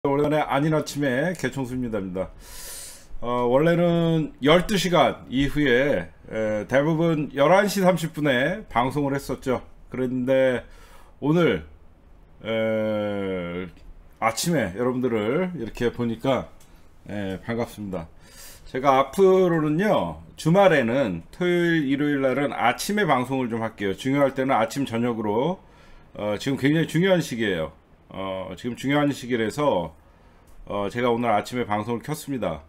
오랜만에 아닌 아침에 개청수입니다. 원래는 12시간 이후에 대부분 11시 30분에 방송을 했었죠. 그런데 오늘 아침에 여러분들을 이렇게 보니까 반갑습니다. 제가 앞으로는요, 주말에는 토요일 일요일 날은 아침에 방송을 좀 할게요. 중요할 때는 아침 저녁으로. 지금 굉장히 중요한 시기예요. 지금 중요한 시기라서 제가 오늘 아침에 방송을 켰습니다.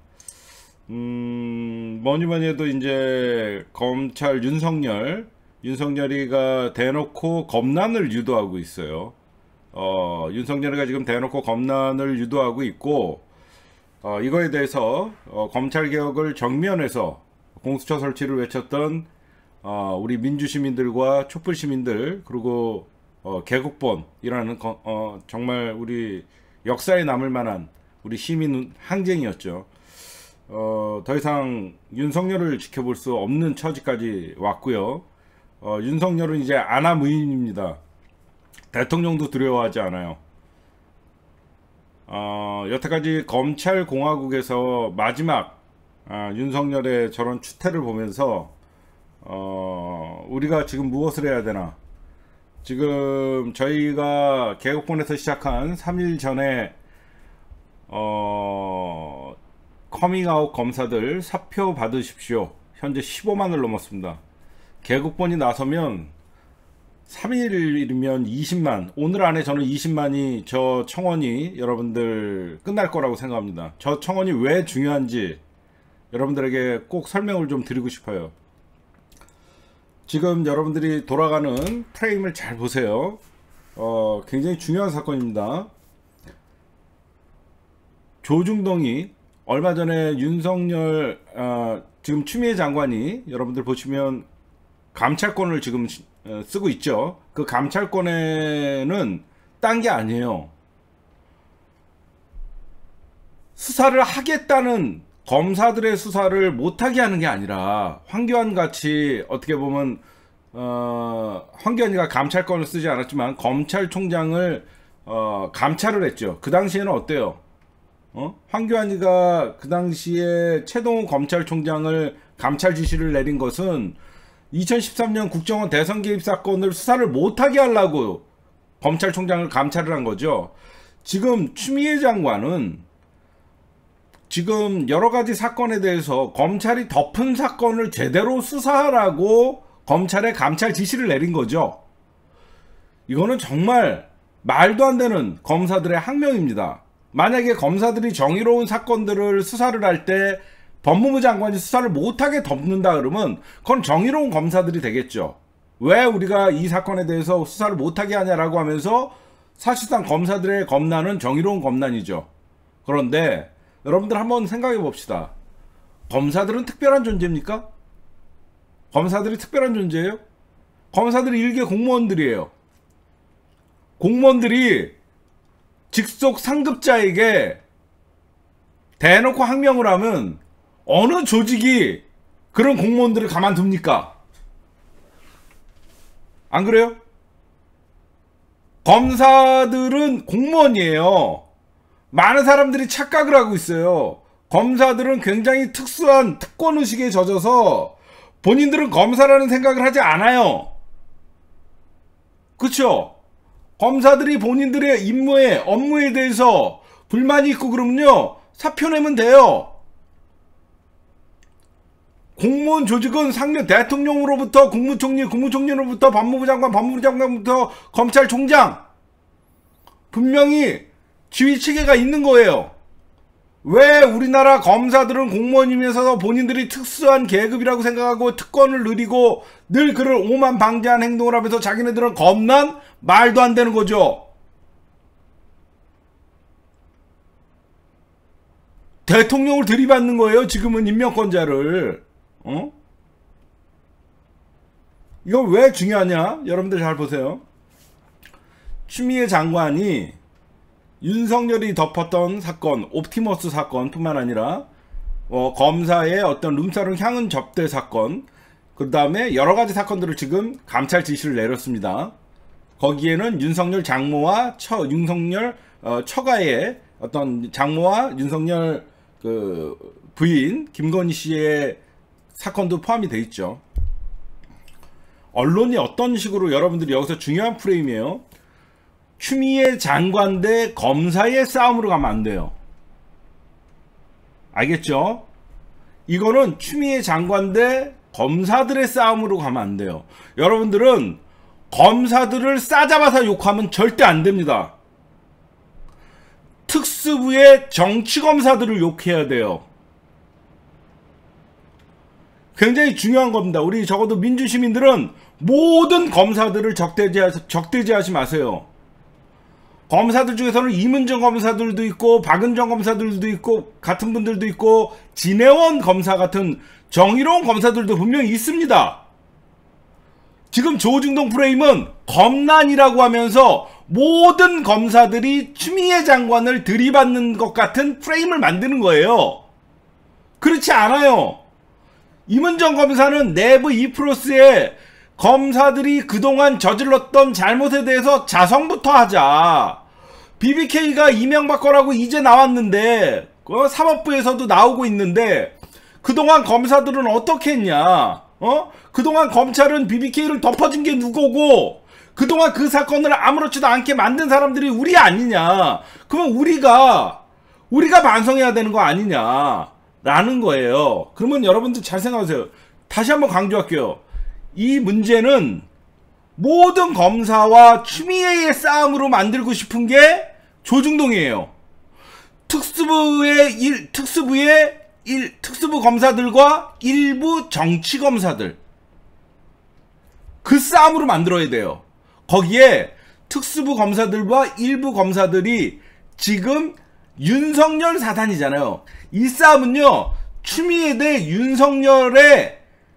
뭐니뭐니 해도 이제 검찰 윤석열이가 대놓고 검난을 유도하고 있어요. 윤석열이가 지금 대놓고 검난을 유도하고 있고, 이거에 대해서 검찰개혁을 정면에서 공수처 설치를 외쳤던 우리 민주시민들과 촛불시민들, 그리고 개국본이라는 정말 우리 역사에 남을 만한 우리 시민 항쟁이었죠. 더 이상 윤석열을 지켜볼 수 없는 처지까지 왔고요. 윤석열은 이제 안하무인입니다. 대통령도 두려워하지 않아요. 여태까지 검찰공화국에서 마지막 윤석열의 저런 추태를 보면서 우리가 지금 무엇을 해야 되나, 지금 저희가 개국본에서 시작한 3일 전에 커밍아웃 검사들 사표 받으십시오. 현재 15만을 넘었습니다. 개국본이 나서면 3일이면 20만, 오늘 안에 저는 20만이 저 청원이 여러분들 끝날 거라고 생각합니다. 저 청원이 왜 중요한지 여러분들에게 꼭 설명을 좀 드리고 싶어요. 지금 여러분들이 돌아가는 프레임을 잘 보세요. 굉장히 중요한 사건입니다. 조중동이 얼마 전에 윤석열, 지금 추미애 장관이 여러분들 보시면 감찰권을 지금 쓰고 있죠. 그 감찰권에는 딴 게 아니에요. 수사를 하겠다는, 검사들의 수사를 못하게 하는 게 아니라, 황교안 같이 어떻게 보면 황교안이가 감찰권을 쓰지 않았지만 검찰총장을 감찰을 했죠. 그 당시에는 어때요? 황교안이가 그 당시에 최동훈 검찰총장을 감찰 지시를 내린 것은 2013년 국정원 대선 개입 사건을 수사를 못하게 하려고 검찰총장을 감찰을 한 거죠. 지금 추미애 장관은 지금 여러가지 사건에 대해서 검찰이 덮은 사건을 제대로 수사하라고 검찰에 감찰 지시를 내린 거죠. 이거는 정말 말도 안 되는 검사들의 항명입니다. 만약에 검사들이 정의로운 사건들을 수사를 할 때 법무부 장관이 수사를 못하게 덮는다 그러면 그건 정의로운 검사들이 되겠죠. 왜 우리가 이 사건에 대해서 수사를 못하게 하냐라고 하면서 사실상 검사들의 검난은 정의로운 검난이죠. 그런데 여러분들 한번 생각해 봅시다. 검사들은 특별한 존재입니까? 검사들이 특별한 존재예요? 검사들이 일개 공무원들이에요. 공무원들이 직속 상급자에게 대놓고 항명을 하면 어느 조직이 그런 공무원들을 가만둡니까? 안 그래요? 검사들은 공무원이에요. 많은 사람들이 착각을 하고 있어요. 검사들은 굉장히 특수한 특권의식에 젖어서 본인들은 검사라는 생각을 하지 않아요. 그쵸? 검사들이 본인들의 임무에, 업무에 대해서 불만이 있고 그러면요, 사표 내면 돼요. 공무원 조직은 상면 대통령으로부터 국무총리, 국무총리로부터 법무부 장관, 법무부 장관부터 검찰총장, 분명히 지휘 체계가 있는 거예요. 왜 우리나라 검사들은 공무원이면서 본인들이 특수한 계급이라고 생각하고 특권을 누리고 늘 그를 오만방자한 행동을 하면서 자기네들은 겁난? 말도 안 되는 거죠. 대통령을 들이받는 거예요, 지금은 임명권자를. 이거 왜 중요하냐? 여러분들 잘 보세요. 추미애 장관이 윤석열이 덮었던 사건, 옵티머스 사건 뿐만 아니라 검사의 어떤 룸사롱 향은 접대 사건, 그 다음에 여러가지 사건들을 지금 감찰 지시를 내렸습니다. 거기에는 윤석열 장모와 윤석열 처가의 어떤 장모와 윤석열 그 부인 김건희 씨의 사건도 포함이 돼 있죠. 언론이 어떤 식으로, 여러분들이 여기서 중요한 프레임이에요. 추미애 장관 대 검사의 싸움으로 가면 안 돼요. 알겠죠? 이거는 추미애 장관 대 검사들의 싸움으로 가면 안 돼요. 여러분들은 검사들을 싸잡아서 욕하면 절대 안 됩니다. 특수부의 정치검사들을 욕해야 돼요. 굉장히 중요한 겁니다. 우리 적어도 민주시민들은 모든 검사들을 적대지하지 마세요. 검사들 중에서는 이문정 검사들도 있고 박은정 검사들도 있고 같은 분들도 있고 진해원 검사 같은 정의로운 검사들도 분명히 있습니다. 지금 조중동 프레임은 검난이라고 하면서 모든 검사들이 추미애 장관을 들이받는 것 같은 프레임을 만드는 거예요. 그렇지 않아요. 이문정 검사는 내부 이프로스에 검사들이 그동안 저질렀던 잘못에 대해서 자성부터 하자. BBK가 이명박 거라고 이제 나왔는데 사법부에서도 나오고 있는데 그동안 검사들은 어떻게 했냐? 그동안 검찰은 BBK를 덮어준 게 누구고 그동안 그 사건을 아무렇지도 않게 만든 사람들이 우리 아니냐? 그러면 우리가 반성해야 되는 거 아니냐? 라는 거예요. 그러면 여러분들 잘 생각하세요. 다시 한번 강조할게요. 이 문제는 모든 검사와 추미애의 싸움으로 만들고 싶은 게 조중동이에요. 특수부 검사들과 일부 정치 검사들, 그 싸움으로 만들어야 돼요. 거기에 특수부 검사들과 일부 검사들이 지금 윤석열 사단이잖아요. 이 싸움은요, 추미애 대 윤석열의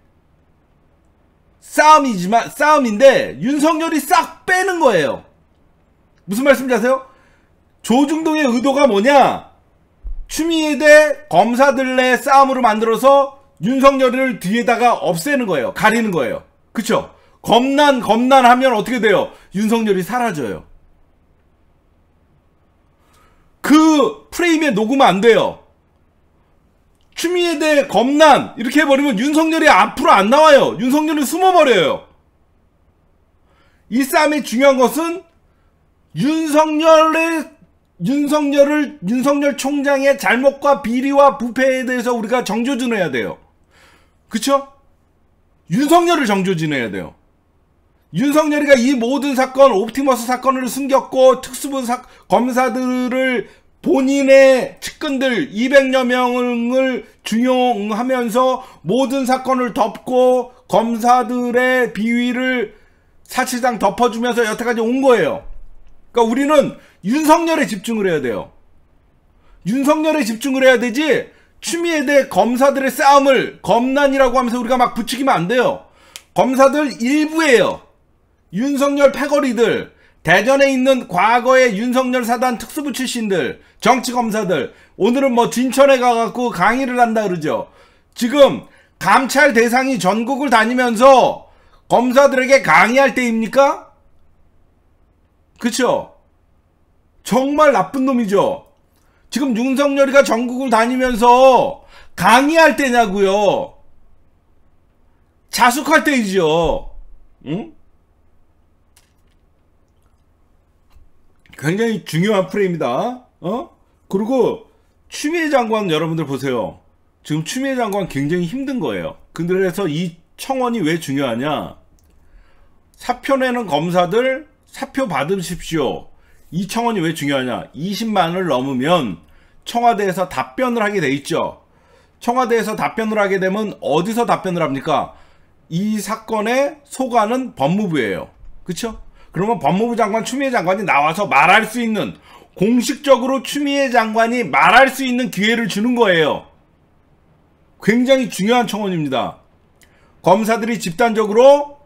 싸움인데 윤석열이 싹 빼는 거예요. 무슨 말씀인지 아세요? 조중동의 의도가 뭐냐? 추미애 대 검사들의 싸움으로 만들어서 윤석열을 뒤에다가 없애는 거예요. 가리는 거예요. 그쵸? 검난 하면 어떻게 돼요? 윤석열이 사라져요. 그 프레임에 녹으면 안 돼요. 추미애 대 검난 이렇게 해버리면 윤석열이 앞으로 안 나와요. 윤석열은 숨어버려요. 이 싸움의 중요한 것은 윤석열 총장의 잘못과 비리와 부패에 대해서 우리가 정조준해야 돼요. 그쵸? 윤석열을 정조준해야 돼요. 윤석열이가 이 모든 사건, 옵티머스 사건을 숨겼고 특수부 검사들을 본인의 측근들 200여 명을 중용하면서 모든 사건을 덮고 검사들의 비위를 사실상 덮어주면서 여태까지 온 거예요. 그러니까 우리는 윤석열에 집중을 해야 돼요. 윤석열에 집중을 해야 되지 추미애 대 검사들의 싸움을 검난이라고 하면서 우리가 막 부추기면 안 돼요. 검사들 일부예요. 윤석열 패거리들, 대전에 있는 과거의 윤석열 사단 특수부 출신들, 정치검사들, 오늘은 뭐 진천에 가갖고 강의를 한다 그러죠. 지금 감찰 대상이 전국을 다니면서 검사들에게 강의할 때입니까? 그쵸? 정말 나쁜 놈이죠. 지금 윤석열이가 전국을 다니면서 강의할 때냐고요. 자숙할 때이죠. 응? 굉장히 중요한 프레임이다. 그리고 추미애 장관 여러분들 보세요. 지금 추미애 장관 굉장히 힘든 거예요. 그래서 이 청원이 왜 중요하냐? 사표 내는 검사들 사표 받으십시오. 이 청원이 왜 중요하냐? 20만을 넘으면 청와대에서 답변을 하게 돼 있죠. 청와대에서 답변을 하게 되면 어디서 답변을 합니까? 이 사건의 소관은 법무부예요. 그쵸? 그러면 법무부 장관 추미애 장관이 나와서 말할 수 있는, 공식적으로 추미애 장관이 말할 수 있는 기회를 주는 거예요. 굉장히 중요한 청원입니다. 검사들이 집단적으로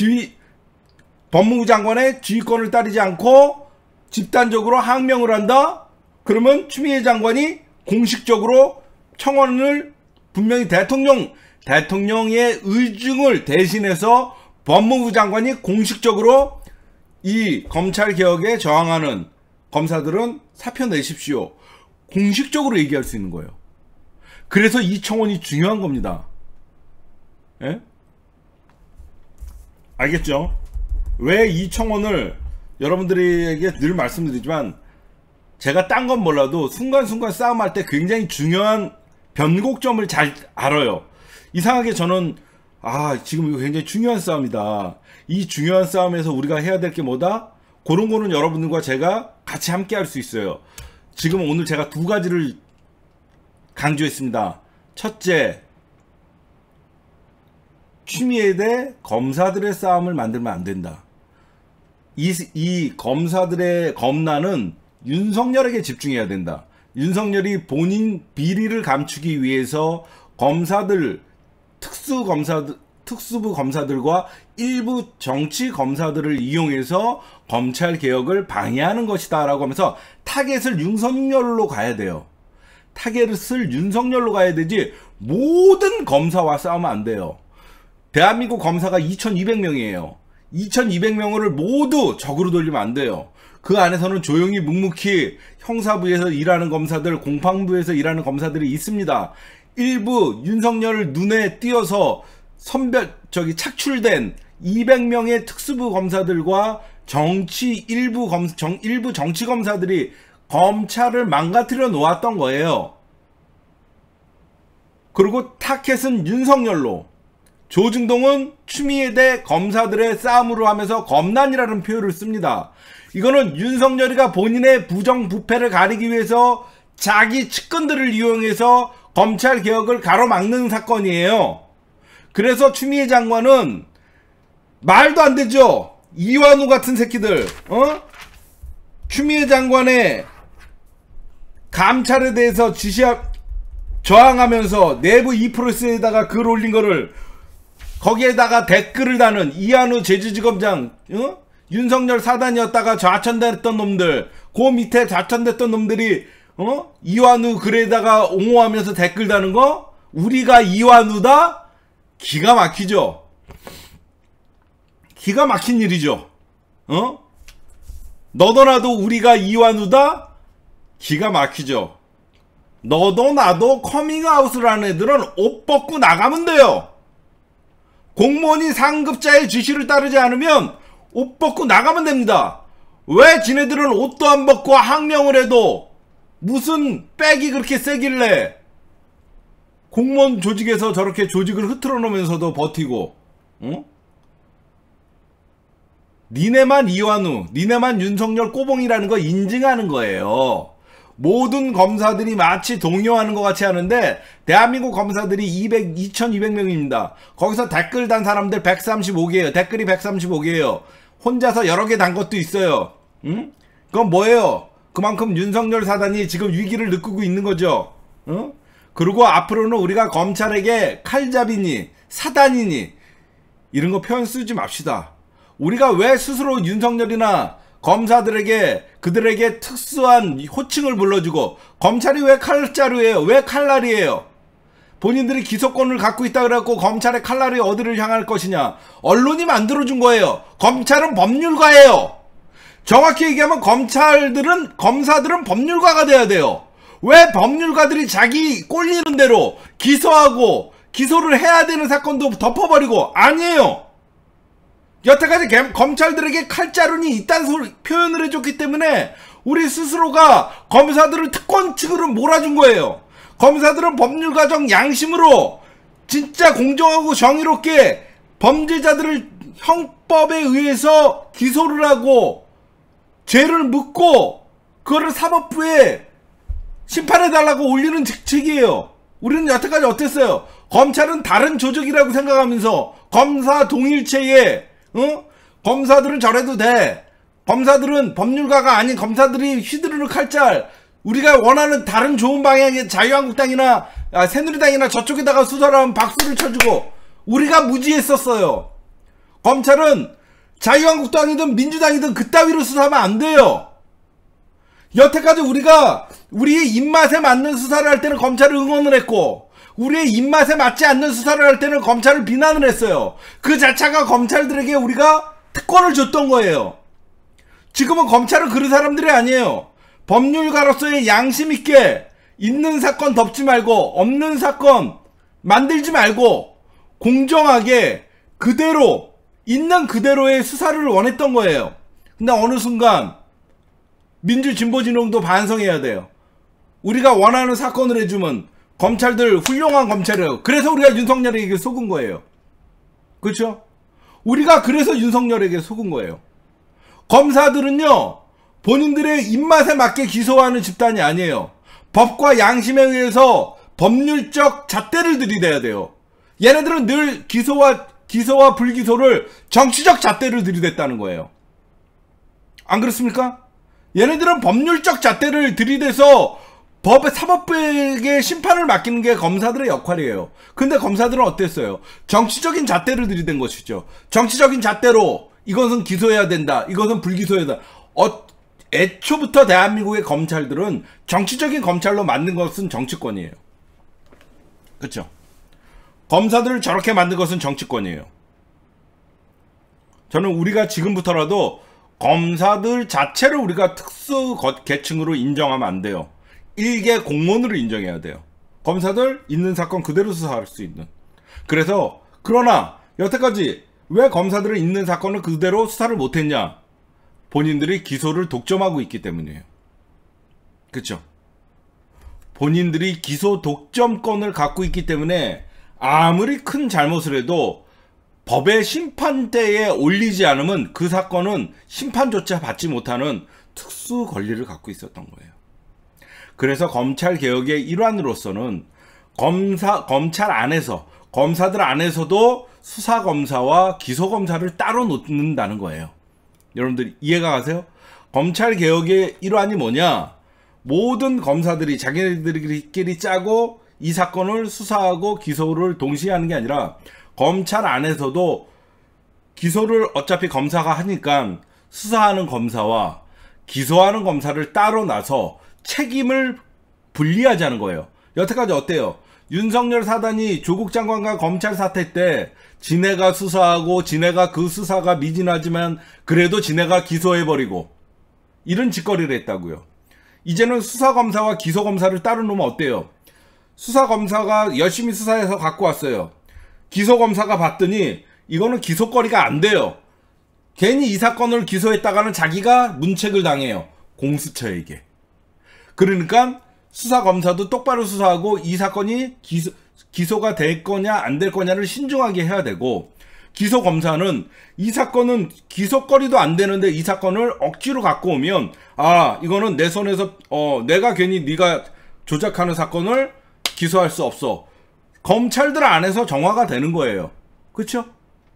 법무부 장관의 지휘권을 따르지 않고 집단적으로 항명을 한다? 그러면 추미애 장관이 공식적으로 청원을 분명히 대통령의 의중을 대신해서 법무부 장관이 공식적으로 이 검찰개혁에 저항하는 검사들은 사표 내십시오. 공식적으로 얘기할 수 있는 거예요. 그래서 이 청원이 중요한 겁니다. 예? 알겠죠? 왜 이 청원을 여러분들에게 늘 말씀드리지만 제가 딴 건 몰라도 순간순간 싸움할 때 굉장히 중요한 변곡점을 잘 알아요. 이상하게 저는 지금 이거 굉장히 중요한 싸움이다. 이 중요한 싸움에서 우리가 해야 될 게 뭐다? 그런 거는 여러분들과 제가 같이 함께 할 수 있어요. 지금 오늘 제가 두 가지를 강조했습니다. 첫째, 추미애 대 검사들의 싸움을 만들면 안 된다. 이 검사들의 검난은 윤석열에게 집중해야 된다. 윤석열이 본인 비리를 감추기 위해서 검사들, 특수부 검사들과 일부 정치 검사들을 이용해서 검찰 개혁을 방해하는 것이다 라고 하면서 타겟을 윤석열로 가야 돼요. 타겟을 윤석열로 가야 되지 모든 검사와 싸우면 안 돼요. 대한민국 검사가 2200명이에요. 2200명을 모두 적으로 돌리면 안 돼요. 그 안에서는 조용히 묵묵히 형사부에서 일하는 검사들, 공판부에서 일하는 검사들이 있습니다. 일부 윤석열을 눈에 띄어서 착출된 200명의 특수부 검사들과 일부 정치 검사들이 검찰을 망가뜨려 놓았던 거예요. 그리고 타켓은 윤석열로, 조중동은 추미애 대 검사들의 싸움으로 하면서 검난이라는 표현을 씁니다. 이거는 윤석열이가 본인의 부정부패를 가리기 위해서 자기 측근들을 이용해서 검찰 개혁을 가로막는 사건이에요. 그래서 추미애 장관은 말도 안 되죠. 이완우 같은 새끼들, 추미애 장관의 감찰에 대해서 저항하면서 내부 2%에다가 글 올린 거를 거기에다가 댓글을 다는 이완우 제주지검장, 윤석열 사단이었다가 좌천됐던 놈들, 그 밑에 좌천됐던 놈들이 이완우 글에다가 옹호하면서 댓글 다는 거, 우리가 이완우다? 기가 막히죠. 기가 막힌 일이죠. 너도 나도 우리가 이완우다? 기가 막히죠. 너도 나도 커밍아웃을 하는 애들은 옷 벗고 나가면 돼요. 공무원이 상급자의 지시를 따르지 않으면 옷 벗고 나가면 됩니다. 왜 지네들은 옷도 안 벗고 항명을 해도 무슨 백이 그렇게 세길래 공무원 조직에서 저렇게 조직을 흐트러 놓으면서도 버티고, 니네만 이완우, 니네만 윤석열 꼬봉이라는 거 인증하는 거예요. 모든 검사들이 마치 동요하는 것 같이 하는데 대한민국 검사들이 2200명입니다. 거기서 댓글 단 사람들 135개예요. 댓글이 135개예요. 혼자서 여러 개 단 것도 있어요. 그건 뭐예요? 그만큼 윤석열 사단이 지금 위기를 느끼고 있는 거죠. 그리고 앞으로는 우리가 검찰에게 칼잡이니 사단이니 이런 거 표현 쓰지 맙시다. 우리가 왜 스스로 윤석열이나 검사들에게 그들에게 특수한 호칭을 불러주고, 검찰이 왜 칼자루예요? 왜 칼날이에요? 본인들이 기소권을 갖고 있다 그래갖고 검찰의 칼날이 어디를 향할 것이냐? 언론이 만들어준 거예요. 검찰은 법률가예요. 정확히 얘기하면 검사들은 법률가가 돼야 돼요. 왜 법률가들이 자기 꼴리는 대로 기소하고 기소를 해야 되는 사건도 덮어버리고? 아니에요. 여태까지 검찰들에게 칼자루니 이딴 표현을 해줬기 때문에 우리 스스로가 검사들을 특권층으로 몰아준 거예요. 검사들은 법률가적 양심으로 진짜 공정하고 정의롭게 범죄자들을 형법에 의해서 기소를 하고 죄를 묻고 그거를 사법부에 심판해달라고 올리는 직책이에요. 우리는 여태까지 어땠어요? 검찰은 다른 조직이라고 생각하면서 검사 동일체에 검사들은 저래도 돼. 검사들은 법률가가 아닌 검사들이 휘두르는 칼잘, 우리가 원하는 다른 좋은 방향의 자유한국당이나 새누리당이나 저쪽에다가 수사를 하면 박수를 쳐주고 우리가 무지했었어요. 검찰은 자유한국당이든 민주당이든 그따위로 수사하면 안 돼요. 여태까지 우리가 우리의 입맛에 맞는 수사를 할 때는 검찰을 응원을 했고, 우리의 입맛에 맞지 않는 수사를 할 때는 검찰을 비난을 했어요. 그 자체가 검찰들에게 우리가 특권을 줬던 거예요. 지금은 검찰은 그런 사람들이 아니에요. 법률가로서의 양심 있게 있는 사건 덮지 말고 없는 사건 만들지 말고 공정하게 그대로 있는 그대로의 수사를 원했던 거예요. 근데 어느 순간 민주진보진흥도 반성해야 돼요. 우리가 원하는 사건을 해주면 검찰들 훌륭한 검찰이에요. 그래서 우리가 윤석열에게 속은 거예요. 그렇죠? 우리가 그래서 윤석열에게 속은 거예요. 검사들은요, 본인들의 입맛에 맞게 기소하는 집단이 아니에요. 법과 양심에 의해서 법률적 잣대를 들이대야 돼요. 얘네들은 늘 기소와 불기소를 정치적 잣대를 들이댔다는 거예요. 안 그렇습니까? 얘네들은 법률적 잣대를 들이대서 사법부에게 심판을 맡기는 게 검사들의 역할이에요. 근데 검사들은 어땠어요? 정치적인 잣대를 들이댄 것이죠. 정치적인 잣대로 이것은 기소해야 된다, 이것은 불기소해야 된다. 애초부터 대한민국의 검찰들은 정치적인 검찰로 만든 것은 정치권이에요. 그렇죠? 검사들을 저렇게 만든 것은 정치권이에요. 저는 우리가 지금부터라도 검사들 자체를 우리가 특수 계층으로 인정하면 안 돼요. 일개 공무원으로 인정해야 돼요. 검사들 있는 사건 그대로 수사할 수 있는. 그러나 여태까지 왜 검사들은 있는 사건을 그대로 수사를 못했냐? 본인들이 기소를 독점하고 있기 때문이에요. 그렇죠? 본인들이 기소 독점권을 갖고 있기 때문에 아무리 큰 잘못을 해도 법의 심판대에 올리지 않으면 그 사건은 심판조차 받지 못하는 특수 권리를 갖고 있었던 거예요. 그래서 검찰개혁의 일환으로서는 검찰 안에서, 검사들 안에서도 수사검사와 기소검사를 따로 놓는다는 거예요. 여러분들 이해가 가세요? 검찰개혁의 일환이 뭐냐? 모든 검사들이 자기네들끼리 짜고 이 사건을 수사하고 기소를 동시에 하는 게 아니라 검찰 안에서도 기소를 어차피 검사가 하니까 수사하는 검사와 기소하는 검사를 따로 나서 책임을 분리하자는 거예요. 여태까지 어때요? 윤석열 사단이 조국 장관과 검찰 사태 때 지네가 수사하고 지네가 그 수사가 미진하지만 그래도 지네가 기소해버리고 이런 짓거리를 했다고요. 이제는 수사검사와 기소검사를 따로 놓으면 어때요? 수사검사가 열심히 수사해서 갖고 왔어요. 기소검사가 봤더니 이거는 기소거리가 안 돼요. 괜히 이 사건을 기소했다가는 자기가 문책을 당해요. 공수처에게. 그러니까 수사검사도 똑바로 수사하고 이 사건이 기소가 될 거냐 안 될 거냐를 신중하게 해야 되고, 기소검사는 이 사건은 기소거리도 안 되는데 이 사건을 억지로 갖고 오면 이거는 내 손에서 내가 괜히 네가 조작하는 사건을 기소할 수 없어. 검찰들 안에서 정화가 되는 거예요. 그렇죠?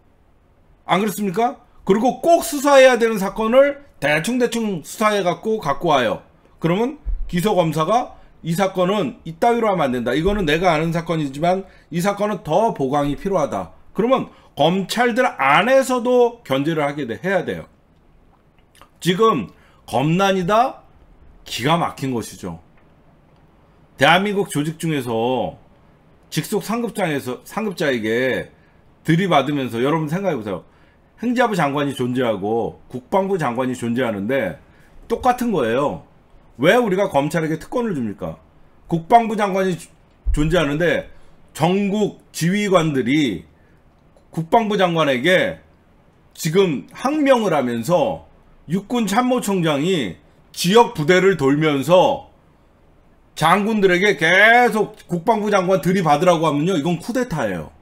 안 그렇습니까? 그리고 꼭 수사해야 되는 사건을 대충 수사해 갖고 와요. 그러면 기소검사가 이 사건은 이따위로 하면 안 된다. 이거는 내가 아는 사건이지만 이 사건은 더 보강이 필요하다. 그러면 검찰들 안에서도 견제를 해야 돼요. 지금 검난이다? 기가 막힌 것이죠. 대한민국 조직 중에서 직속 상급자에게 들이받으면서 여러분 생각해보세요. 행자부 장관이 존재하고 국방부 장관이 존재하는데 똑같은 거예요. 왜 우리가 검찰에게 특권을 줍니까? 국방부 장관이 존재하는데 전국 지휘관들이 국방부 장관에게 지금 항명을 하면서 육군 참모총장이 지역 부대를 돌면서 장군들에게 계속 국방부 장관 들이받으라고 하면요, 이건 쿠데타예요.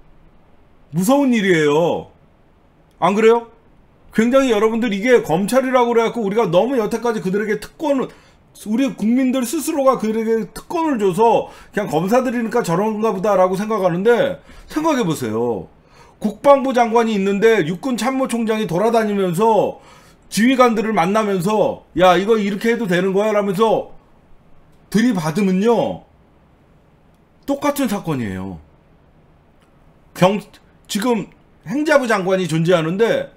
무서운 일이에요. 안 그래요? 굉장히 여러분들 이게 검찰이라고 그래갖고 우리가 너무 여태까지 그들에게 특권을, 우리 국민들 스스로가 그들에게 특권을 줘서 그냥 검사들이니까 저런가 보다라고 생각하는데, 생각해보세요. 국방부 장관이 있는데 육군 참모총장이 돌아다니면서 지휘관들을 만나면서 야, 이거 이렇게 해도 되는 거야? 라면서 들이받으면요, 똑같은 사건이에요. 지금 행자부 장관이 존재하는데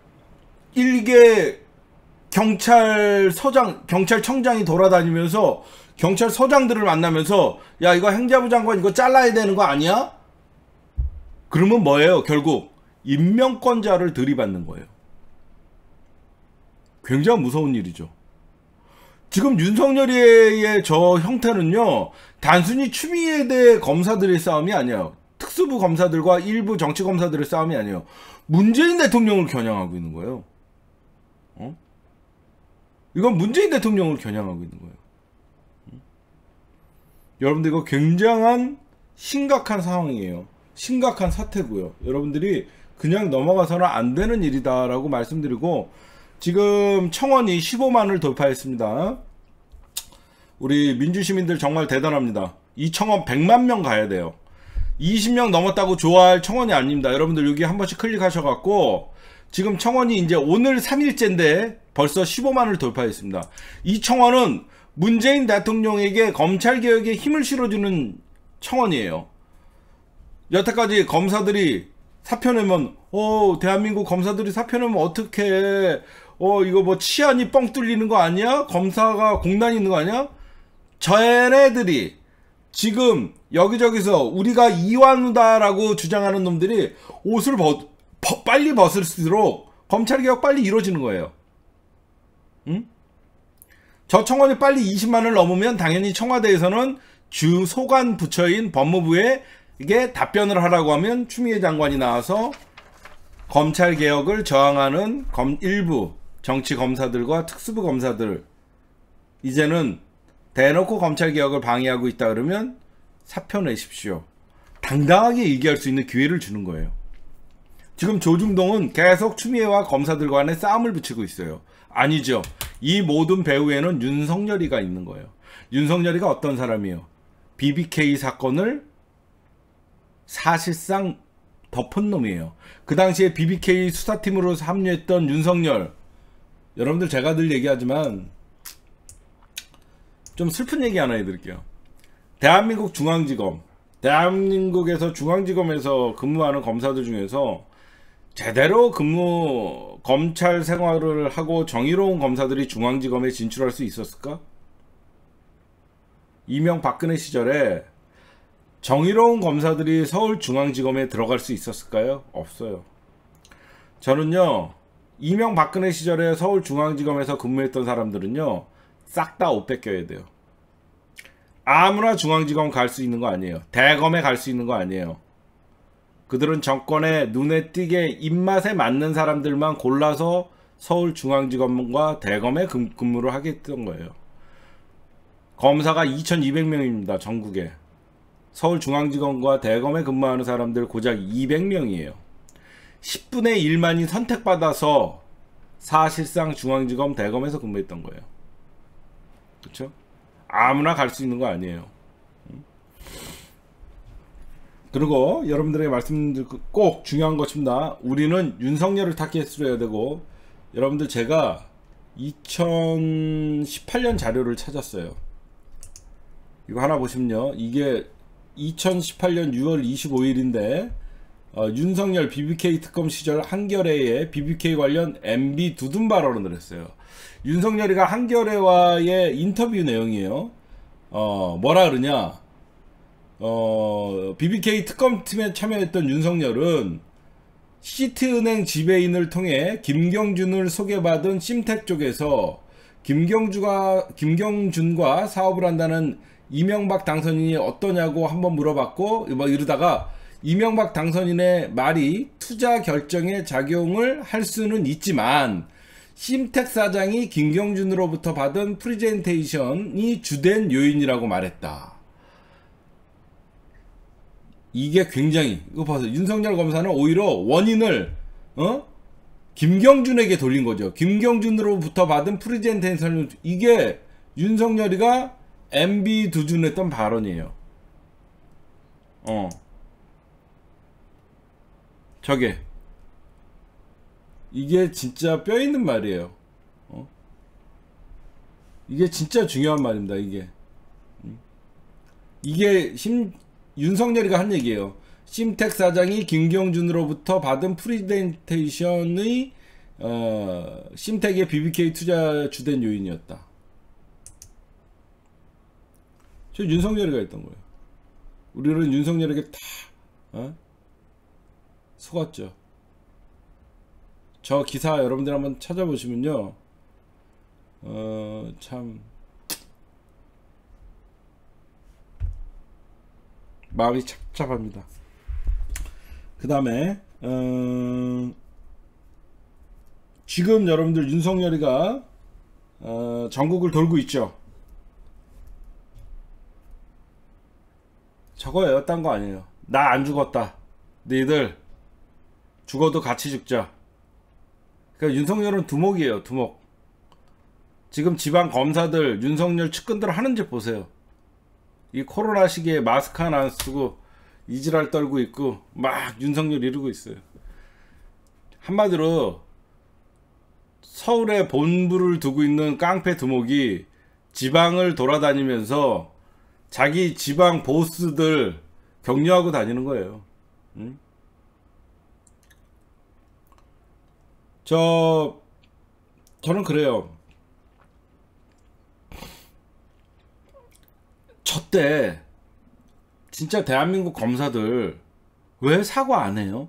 일개 경찰청장이 돌아다니면서 경찰서장들을 만나면서 야, 이거 행자부 장관 이거 잘라야 되는 거 아니야? 그러면 뭐예요? 결국 임명권자를 들이받는 거예요. 굉장히 무서운 일이죠. 지금 윤석열의 저 형태는요, 단순히 추미애에 대해 검사들의 싸움이 아니에요. 특수부 검사들과 일부 정치 검사들의 싸움이 아니에요. 문재인 대통령을 겨냥하고 있는 거예요. 이건 문재인 대통령을 겨냥하고 있는 거예요. 여러분들 이거 굉장한 심각한 상황이에요. 심각한 사태고요. 여러분들이 그냥 넘어가서는 안 되는 일이다라고 말씀드리고, 지금 청원이 15만을 돌파했습니다. 우리 민주시민들 정말 대단합니다. 이 청원 100만 명 가야 돼요. 20명 넘었다고 좋아할 청원이 아닙니다. 여러분들 여기 한 번씩 클릭하셔갖고, 지금 청원이 이제 오늘 3일째인데 벌써 15만을 돌파했습니다. 이 청원은 문재인 대통령에게 검찰개혁에 힘을 실어주는 청원이에요. 여태까지 검사들이 사표 내면, 대한민국 검사들이 사표 내면 어떡해. 이거 뭐 치안이 뻥 뚫리는 거 아니야? 검사가 공단이 있는 거 아니야? 쟤네들이 지금 여기저기서 우리가 이완우다라고 주장하는 놈들이 옷을 빨리 벗을수록 검찰개혁 빨리 이루어지는 거예요. 응? 저 청원이 빨리 20만을 넘으면 당연히 청와대에서는 주 소관 부처인 법무부에게 답변을 하라고 하면 추미애 장관이 나와서 검찰개혁을 저항하는 일부 정치 검사들과 특수부 검사들, 이제는 대놓고 검찰개혁을 방해하고 있다 그러면 사표 내십시오. 당당하게 얘기할 수 있는 기회를 주는 거예요. 지금 조중동은 계속 추미애와 검사들 간에 싸움을 붙이고 있어요. 아니죠. 이 모든 배후에는 윤석열이가 있는 거예요. 윤석열이가 어떤 사람이에요? BBK 사건을 사실상 덮은 놈이에요. 그 당시에 BBK 수사팀으로 합류했던 윤석열, 여러분들 제가 늘 얘기하지만 좀 슬픈 얘기 하나 해드릴게요. 대한민국 중앙지검, 대한민국에서 중앙지검에서 근무하는 검사들 중에서 제대로 검찰 생활을 하고 정의로운 검사들이 중앙지검에 진출할 수 있었을까? 이명박근혜 시절에 정의로운 검사들이 서울중앙지검에 들어갈 수 있었을까요? 없어요. 저는요, 이명박근혜 시절에 서울중앙지검에서 근무했던 사람들은요, 싹 다 옷 뺏겨야 돼요. 아무나 중앙지검 갈 수 있는 거 아니에요. 대검에 갈 수 있는 거 아니에요. 그들은 정권의 눈에 띄게 입맛에 맞는 사람들만 골라서 서울중앙지검과 대검에 근무를 하겠던 거예요. 검사가 2200명입니다. 전국에. 서울중앙지검과 대검에 근무하는 사람들 고작 200명이에요. 10분의 1만이 선택받아서 사실상 중앙지검 대검에서 근무했던 거예요. 그렇죠? 아무나 갈 수 있는 거 아니에요. 그리고 여러분들에게 말씀드릴 꼭 중요한 것입니다. 우리는 윤석열을 타겟으로 해야 되고, 여러분들 제가 2018년 자료를 찾았어요. 이거 하나 보시면요. 이게 2018년 6월 25일인데 윤석열 BBK 특검 시절 한겨레에 BBK 관련 MB 두둔 발언을 했어요. 윤석열이가 한겨레와의 인터뷰 내용이에요. 뭐라 그러냐? BBK 특검팀에 참여했던 윤석열은 시티은행 지배인을 통해 김경준을 소개받은 심텍 쪽에서 김경준과 사업을 한다는 이명박 당선인이 어떠냐고 한번 물어봤고, 뭐 이러다가 이명박 당선인의 말이 투자 결정에 작용을 할 수는 있지만 심텍 사장이 김경준으로부터 받은 프리젠테이션이 주된 요인이라고 말했다. 이게 굉장히, 이거 봐서 윤석열 검사는 오히려 원인을 김경준에게 돌린 거죠. 김경준으로부터 받은 프리젠테이션, 이게 윤석열이가 MB 두둔했던 발언이에요. 저게 이게 진짜 뼈 있는 말이에요. 이게 진짜 중요한 말입니다. 이게 윤석열이가 한 얘기예요. 심텍 사장이 김경준으로부터 받은 프리젠테이션의 심텍의 BBK 투자 주된 요인이었다. 저 윤석열이가 했던 거예요. 우리는 윤석열에게 다 속았죠. 저 기사 여러분들 한번 찾아보시면요, 참 마음이 착잡합니다. 그 다음에 지금 여러분들 윤석열이가 전국을 돌고 있죠. 저거예요. 딴 거 아니에요. 나 안 죽었다. 너희들 죽어도 같이 죽자. 그러니까 윤석열은 두목이에요. 두목. 지금 지방 검사들 윤석열 측근들 하는 짓 보세요. 이 코로나 시기에 마스크 하나 안 쓰고 이지랄 떨고 있고 막 윤석열 이러고 있어요. 한마디로 서울에 본부를 두고 있는 깡패 두목이 지방을 돌아다니면서 자기 지방 보스들 격려하고 다니는 거예요. 응? 저는 그래요. 저때 진짜 대한민국 검사들 왜 사과 안 해요?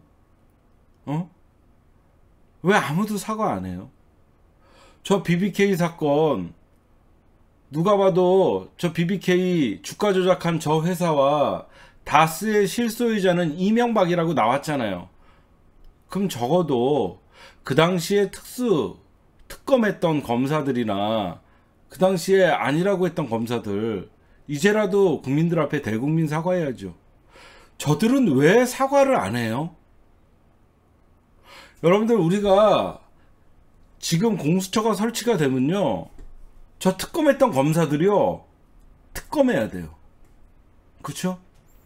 왜 아무도 사과 안 해요? 저 BBK 사건 누가 봐도 저 BBK 주가 조작한 저 회사와 다스의 실소유자는 이명박이라고 나왔잖아요. 그럼 적어도 그 당시에 특검했던 검사들이나 그 당시에 아니라고 했던 검사들 이제라도 국민들 앞에 대국민 사과해야죠. 저들은 왜 사과를 안 해요? 여러분들 우리가 지금 공수처가 설치가 되면요, 저 특검했던 검사들이요 특검해야 돼요. 그쵸?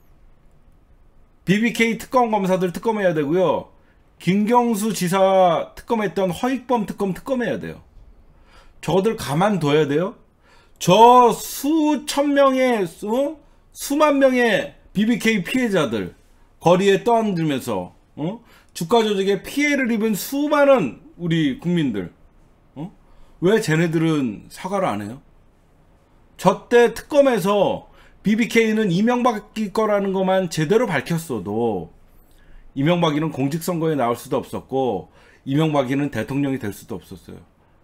BBK 특검 검사들 특검해야 되고요, 김경수 지사 특검했던 허익범 특검해야 돼요. 저들 가만둬야 돼요? 저 수천 명의 수만 명의 BBK 피해자들 거리에 떠앉으면서 주가 조작에 피해를 입은 수많은 우리 국민들, 왜 쟤네들은 사과를 안 해요? 저때 특검에서 BBK는 이명박이 거라는 것만 제대로 밝혔어도 이명박이는 공직선거에 나올 수도 없었고 이명박이는 대통령이 될 수도 없었어요.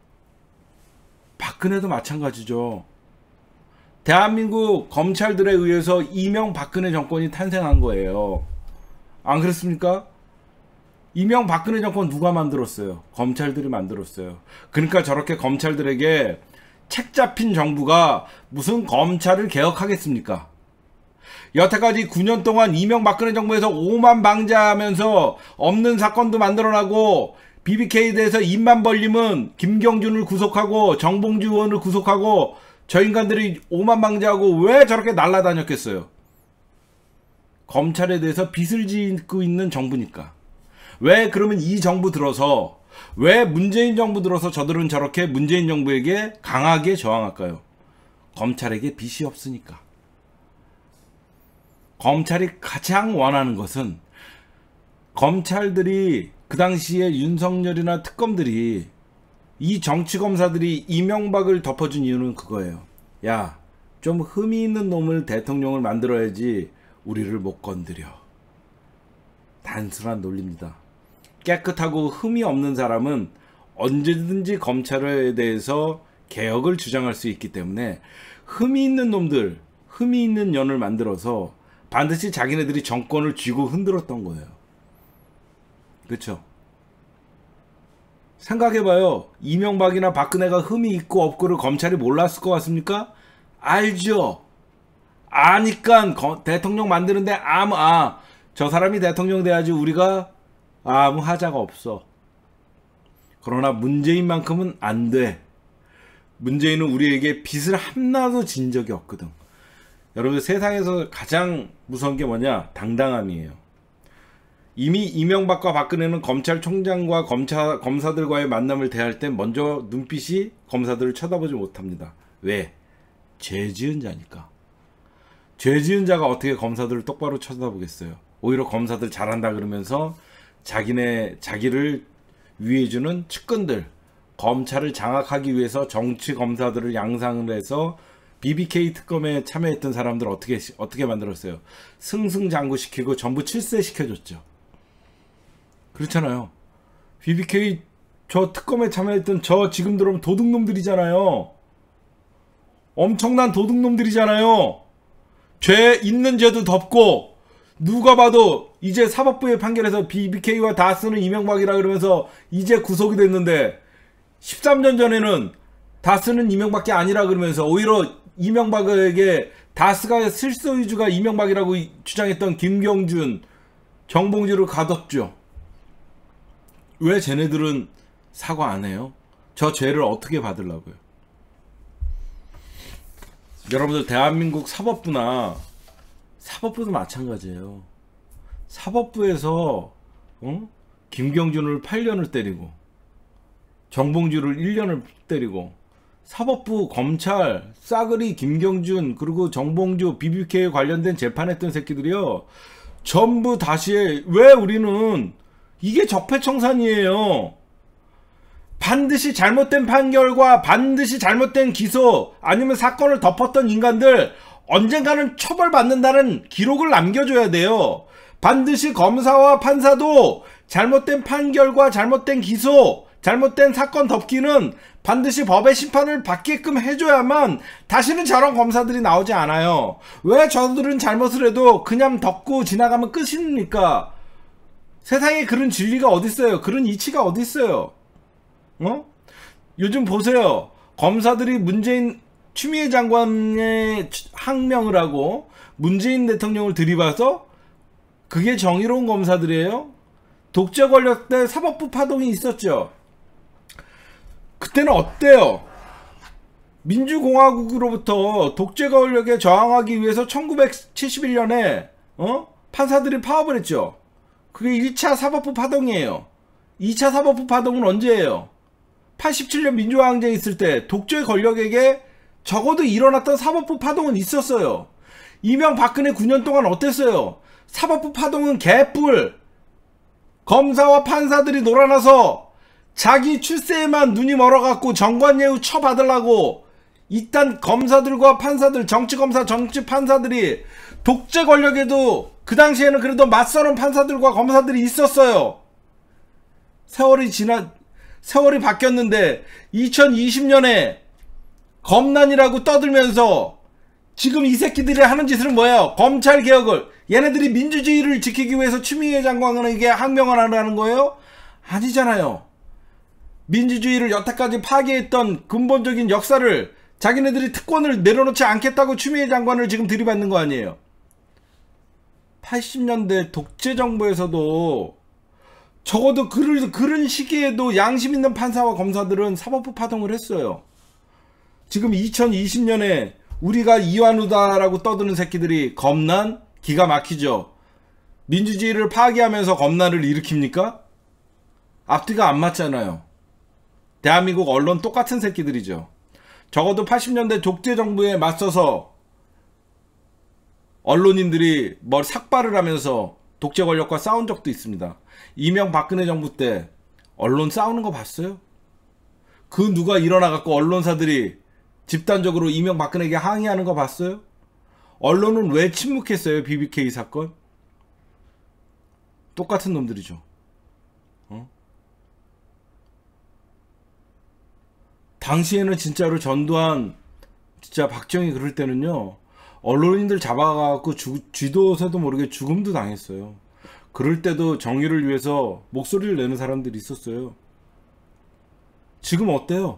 박근혜도 마찬가지죠. 대한민국 검찰들에 의해서 이명박근혜 정권이 탄생한 거예요. 안 그렇습니까? 이명박근혜 정권 누가 만들었어요? 검찰들이 만들었어요. 그러니까 저렇게 검찰들에게 책 잡힌 정부가 무슨 검찰을 개혁하겠습니까? 여태까지 9년 동안 이명박근혜 정부에서 오만방자하면서 없는 사건도 만들어나고 BBK에 대해서 입만 벌리면 김경준을 구속하고 정봉주 의원을 구속하고 저 인간들이 오만방자하고 왜 저렇게 날아다녔겠어요? 검찰에 대해서 빚을 짓고 있는 정부니까. 왜 그러면 이 정부 들어서, 왜 문재인 정부 들어서 저들은 저렇게 문재인 정부에게 강하게 저항할까요? 검찰에게 빚이 없으니까. 검찰이 가장 원하는 것은 검찰들이 그 당시에 윤석열이나 특검들이 이 정치검사들이 이명박을 덮어준 이유는 그거예요. 야, 좀 흠이 있는 놈을 대통령을 만들어야지 우리를 못 건드려. 단순한 논리입니다. 깨끗하고 흠이 없는 사람은 언제든지 검찰에 대해서 개혁을 주장할 수 있기 때문에 흠이 있는 놈들, 흠이 있는 년을 만들어서 반드시 자기네들이 정권을 쥐고 흔들었던 거예요. 그렇죠? 생각해봐요. 이명박이나 박근혜가 흠이 있고 없고를 검찰이 몰랐을 것 같습니까? 알죠. 아니까 대통령 만드는데 저 사람이 대통령 돼야지 우리가 아무 하자가 없어. 그러나 문재인만큼은 안 돼. 문재인은 우리에게 빚을 하나도 진 적이 없거든. 여러분, 세상에서 가장 무서운 게 뭐냐? 당당함이에요. 이미 이명박과 박근혜는 검찰총장과 검사들과의 만남을 대할 때 먼저 눈빛이 검사들을 쳐다보지 못합니다. 왜? 죄 지은 자니까. 죄 지은 자가 어떻게 검사들을 똑바로 쳐다보겠어요? 오히려 검사들 잘한다 그러면서 자기를 위해주는 측근들, 검찰을 장악하기 위해서 정치 검사들을 양상을 해서 BBK 특검에 참여했던 사람들 어떻게 만들었어요? 승승장구시키고 전부 출세시켜줬죠. 그렇잖아요. BBK 저 특검에 참여했던 저 지금 들어오면 도둑놈들이잖아요. 엄청난 도둑놈들이잖아요. 죄 있는 죄도 덮고 누가 봐도 이제 사법부의 판결에서 BBK와 다스는 이명박이라 그러면서 이제 구속이 됐는데 13년 전에는 다스는 이명박이 아니라 그러면서 오히려 이명박에게 다스가 실소유주가 이명박이라고 주장했던 김경준, 정봉주를 가뒀죠. 왜 쟤네들은 사과 안 해요? 저 죄를 어떻게 받으려고요? 여러분들 대한민국 사법부나 사법부도 마찬가지예요. 사법부에서 김경준을 8년을 때리고 정봉주를 1년을 때리고 사법부, 검찰, 싸그리 김경준 그리고 정봉주, BBK에 관련된 재판했던 새끼들이요. 전부 다시 해. 왜 우리는 이게 적폐청산이에요. 반드시 잘못된 판결과 반드시 잘못된 기소 아니면 사건을 덮었던 인간들 언젠가는 처벌받는다는 기록을 남겨줘야 돼요. 반드시 검사와 판사도 잘못된 판결과 잘못된 기소, 잘못된 사건 덮기는 반드시 법의 심판을 받게끔 해줘야만 다시는 저런 검사들이 나오지 않아요. 왜 저들은 잘못을 해도 그냥 덮고 지나가면 끝입니까? 세상에 그런 진리가 어딨어요? 그런 이치가 어딨어요? 요즘 보세요. 검사들이 문재인 추미애 장관의 항명을 하고 문재인 대통령을 들이봐서 그게 정의로운 검사들이에요? 독재 권력 때 사법부 파동이 있었죠. 그때는 어때요? 민주공화국으로부터 독재 권력에 저항하기 위해서 1971년에 판사들이 파업을 했죠. 그게 1차 사법부 파동이에요. 2차 사법부 파동은 언제예요? 87년 민주화항쟁 있을 때 독재 권력에게 적어도 일어났던 사법부 파동은 있었어요. 이명박근혜 9년 동안 어땠어요? 사법부 파동은 개뿔. 검사와 판사들이 놀아나서 자기 출세에만 눈이 멀어갖고 정관예우 처받으려고 이딴 검사들과 판사들, 정치검사, 정치판사들이 독재 권력에도 그 당시에는 그래도 맞서는 판사들과 검사들이 있었어요. 세월이 바뀌었는데 2020년에 검난이라고 떠들면서 지금 이 새끼들이 하는 짓은 뭐예요? 검찰 개혁을 얘네들이 민주주의를 지키기 위해서 추미애 장관에게 항명을 하라는 거예요? 아니잖아요. 민주주의를 여태까지 파괴했던 근본적인 역사를 자기네들이 특권을 내려놓지 않겠다고 추미애 장관을 지금 들이받는 거 아니에요. 80년대 독재 정부에서도 적어도 그런 시기에도 양심 있는 판사와 검사들은 사법부 파동을 했어요. 지금 2020년에 우리가 이완우다라고 떠드는 새끼들이 검난? 기가 막히죠. 민주주의를 파괴하면서 검난을 일으킵니까? 앞뒤가 안 맞잖아요. 대한민국 언론 똑같은 새끼들이죠. 적어도 80년대 독재 정부에 맞서서 언론인들이 뭘 삭발을 하면서 독재 권력과 싸운 적도 있습니다. 이명박근혜 정부 때 언론 싸우는 거 봤어요? 그 누가 일어나갖고 언론사들이 집단적으로 이명박근혜에게 항의하는 거 봤어요? 언론은 왜 침묵했어요? BBK 사건? 똑같은 놈들이죠. 당시에는 진짜로 전두환, 진짜 박정희 그럴 때는요, 언론인들 잡아가고 쥐도새도 모르게 죽음도 당했어요. 그럴 때도 정의를 위해서 목소리를 내는 사람들이 있었어요. 지금 어때요?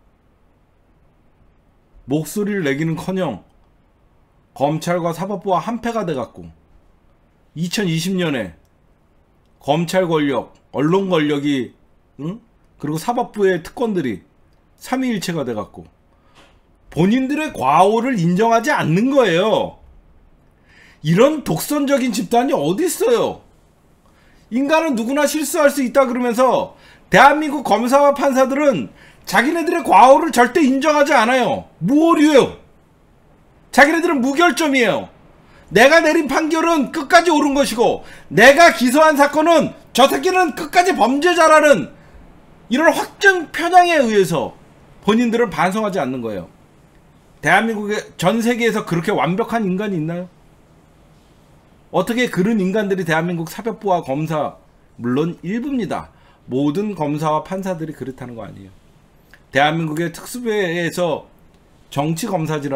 목소리를 내기는커녕 검찰과 사법부와 한패가 돼갖고 2020년에 검찰 권력, 언론 권력이 그리고 사법부의 특권들이 삼위일체가 돼갖고 본인들의 과오를 인정하지 않는 거예요. 이런 독선적인 집단이 어디 있어요? 인간은 누구나 실수할 수 있다 그러면서 대한민국 검사와 판사들은 자기네들의 과오를 절대 인정하지 않아요. 무오류예요. 자기네들은 무결점이에요. 내가 내린 판결은 끝까지 옳은 것이고 내가 기소한 사건은 저 새끼는 끝까지 범죄자라는 이런 확정 편향에 의해서 본인들은 반성하지 않는 거예요. 대한민국의 전 세계에서 그렇게 완벽한 인간이 있나요? 어떻게 그런 인간들이 대한민국 사법부와 검사, 물론 일부입니다. 모든 검사와 판사들이 그렇다는 거 아니에요. 대한민국의 특수부에서 정치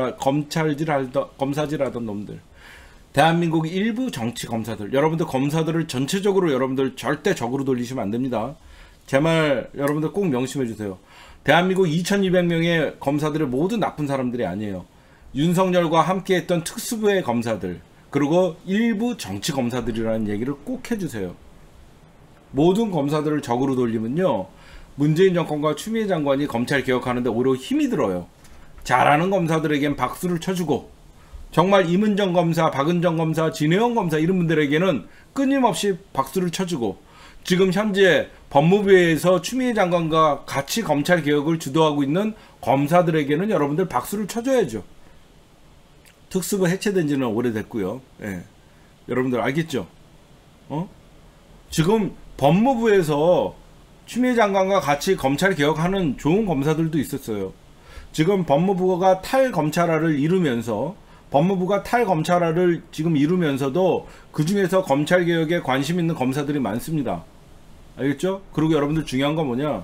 검사질하던 놈들. 대한민국 일부 정치 검사들. 여러분들 검사들을 전체적으로 여러분들 절대 적으로 돌리시면 안 됩니다. 제 말 여러분들 꼭 명심해 주세요. 대한민국 2200명의 검사들이 모두 나쁜 사람들이 아니에요. 윤석열과 함께했던 특수부의 검사들, 그리고 일부 정치 검사들이라는 얘기를 꼭 해주세요. 모든 검사들을 적으로 돌리면요, 문재인 정권과 추미애 장관이 검찰 개혁하는데 오히려 힘이 들어요. 잘하는 검사들에겐 박수를 쳐주고, 정말 임은정 검사, 박은정 검사, 진혜원 검사 이런 분들에게는 끊임없이 박수를 쳐주고, 지금 현재 법무부에서 추미애 장관과 같이 검찰 개혁을 주도하고 있는 검사들에게는 여러분들 박수를 쳐줘야죠. 특수부 해체된 지는 오래됐고요. 예. 여러분들 알겠죠? 지금 법무부에서 추미애 장관과 같이 검찰 개혁하는 좋은 검사들도 있었어요. 지금 법무부가 탈검찰화를 이루면서, 법무부가 탈검찰화를 지금 이루면서도 그 중에서 검찰 개혁에 관심 있는 검사들이 많습니다. 알겠죠? 그리고 여러분들 중요한 건 뭐냐?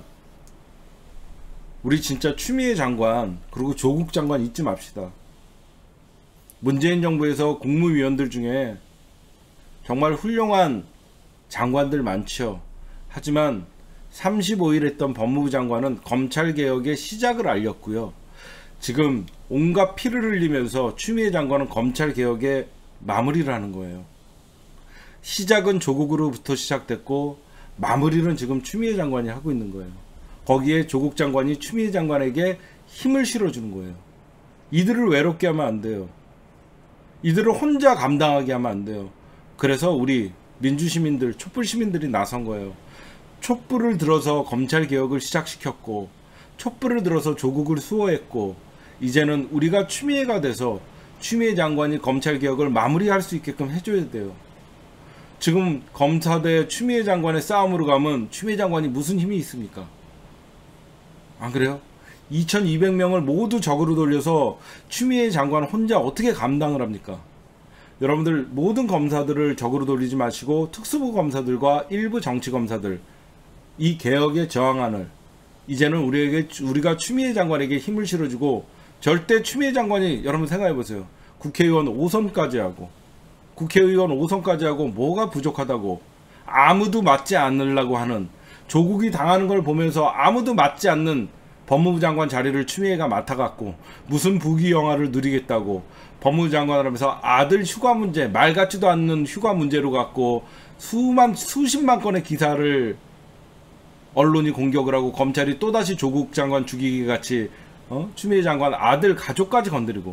우리 진짜 추미애 장관 그리고 조국 장관 잊지 맙시다. 문재인 정부에서 국무위원들 중에 정말 훌륭한 장관들 많죠. 하지만 35일 했던 법무부 장관은 검찰개혁의 시작을 알렸고요. 지금 온갖 피를 흘리면서 추미애 장관은 검찰개혁의 마무리를 하는 거예요. 시작은 조국으로부터 시작됐고 마무리는 지금 추미애 장관이 하고 있는 거예요. 거기에 조국 장관이 추미애 장관에게 힘을 실어주는 거예요. 이들을 외롭게 하면 안 돼요. 이들을 혼자 감당하게 하면 안 돼요. 그래서 우리 민주시민들, 촛불시민들이 나선 거예요. 촛불을 들어서 검찰개혁을 시작시켰고, 촛불을 들어서 조국을 수호했고, 이제는 우리가 추미애가 돼서 추미애 장관이 검찰개혁을 마무리할 수 있게끔 해줘야 돼요. 지금 검사 대 추미애 장관의 싸움으로 가면 추미애 장관이 무슨 힘이 있습니까? 안 그래요? 2200명을 모두 적으로 돌려서 추미애 장관 혼자 어떻게 감당을 합니까? 여러분들 모든 검사들을 적으로 돌리지 마시고 특수부 검사들과 일부 정치 검사들, 이 개혁에 저항하는, 이제는 우리가 추미애 장관에게 힘을 실어주고, 절대 추미애 장관이, 여러분 생각해 보세요. 국회의원 5선까지 하고 뭐가 부족하다고, 아무도 맞지 않으려고 하는, 조국이 당하는 걸 보면서 아무도 맞지 않는 법무부 장관 자리를 추미애가 맡아갖고 무슨 부귀 영화를 누리겠다고 법무부 장관을 하면서 아들 휴가 문제, 말 같지도 않는 휴가 문제로 갖고 수십만 건의 기사를 언론이 공격을 하고, 검찰이 또다시 조국 장관 죽이기 같이 추미애 장관 아들 가족까지 건드리고,